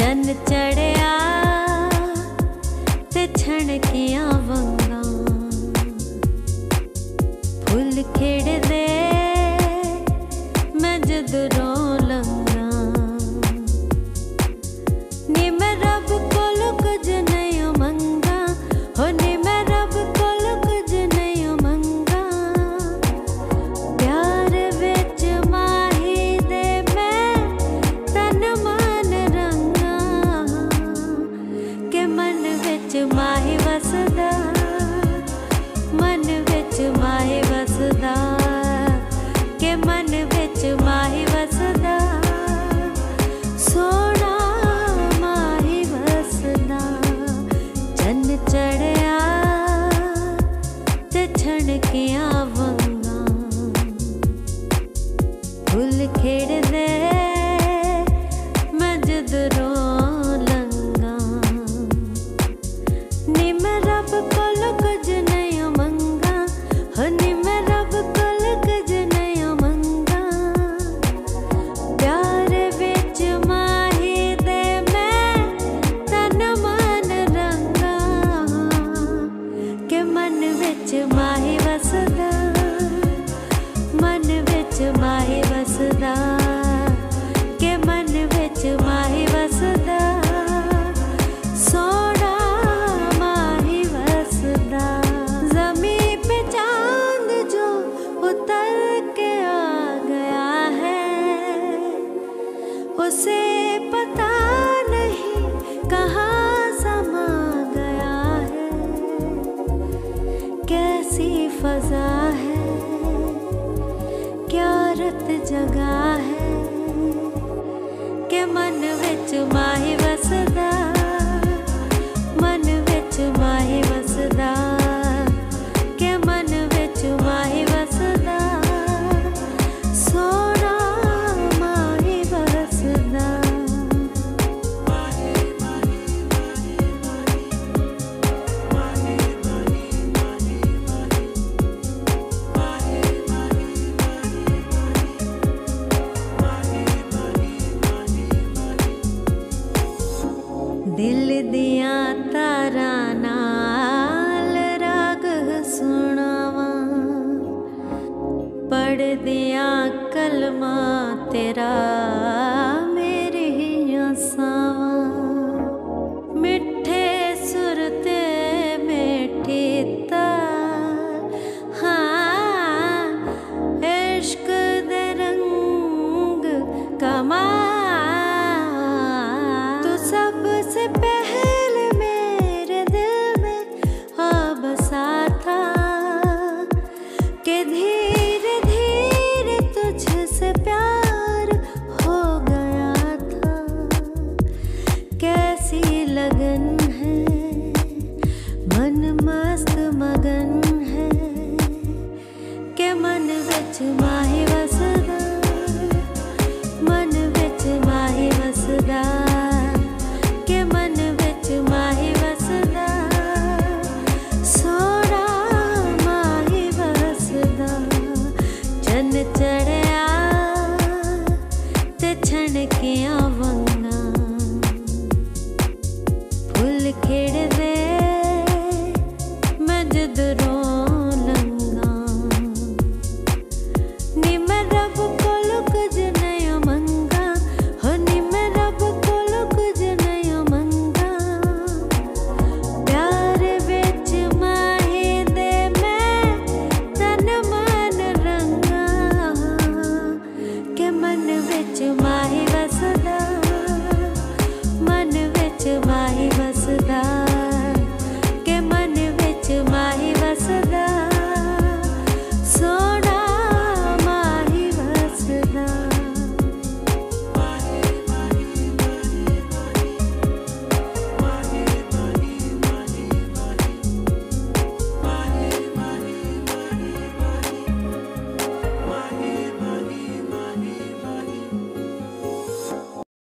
चन चढ़िया ते छणकियां वंगां फुल खिड़दे मैं जदरों लंघां नी मैं रब कोल कुछ नहीं मंगा हो नी मैं रब कोल कुछ नहीं मंगा प्यार विच माही दे मैं तन मन रंगा के मन विच माही वसदा मन विच माही वसदा के मन विच माही वसदा सोना माही वसदा चन चढ़िया ते छणकियां वंगां फुल खिड़दे मैं जदरों लंघां नी मैं रब कोल कुछ नहीं मंगा हो नी मैं रब कोल कुछ नहीं मंगा प्यार विच माही दे मैं तन मन रंगा के मन विच माही वसदा मन विच माही वसदा के मन विच माही वसदा सोना माही वसदा ज़मीं पे चांद जो उतर के आ गया है उसे पता नहीं कहाँ समा गया है कैसी फजा है क्या रत जगा है के मन विच माही वसदा मन विच माही वसदा के मन विच माही वसदा सोना माही वसदा दिल दिया तारा नाल राग सुनावा पढ़ दिया कलमा तेरा मेरी सावा मिठे सुर ते मिठी ताल हाँ इश्क दे रंग कमाल तू सबसे पहले मेरे दिल में आ बसा था कि धीरे धीरे तुझसे प्यार हो गया था कैसी लगन है मन मस्त मगन है के मन विच माही वसदा